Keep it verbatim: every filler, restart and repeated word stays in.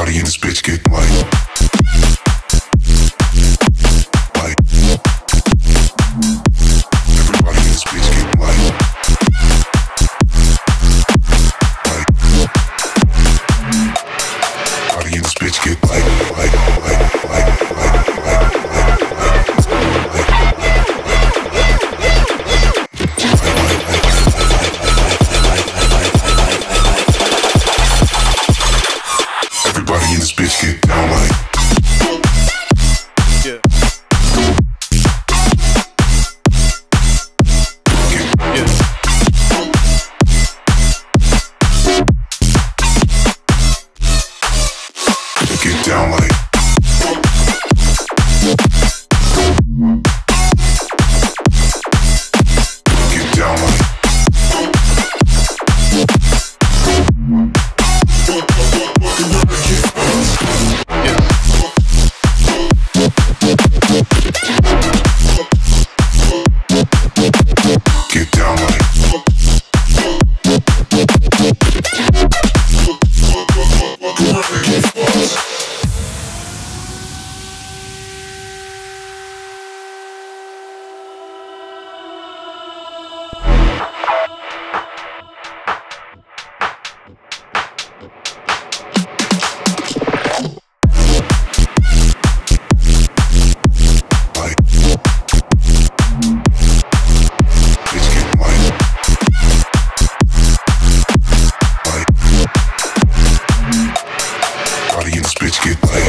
Everybody in this bitch get light. Light. Everybody in this bitch get light. Light. Everybody in this bitch get light. Light. Light. Light. Light. Light. Everybody in this bitch get down like. Yeah. Get, Yeah. get down like. Get down like. Get down like. Bitch get light.